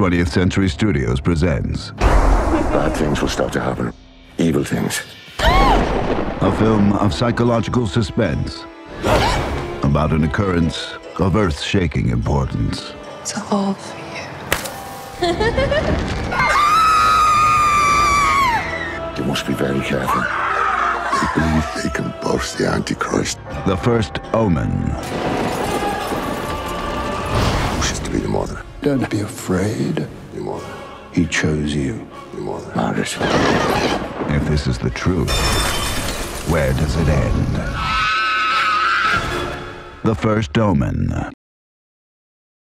20th Century Studios presents Bad things will start to happen. Evil things. a film of psychological suspense about an occurrence of earth-shaking importance. It's all for you. You must be very careful. They believe they can boast the Antichrist. The first Omen. Wishes to be the mother. Don't be afraid. Your mother. He chose you. Your mother. Margaret. If this is the truth, where does it end? The first Omen.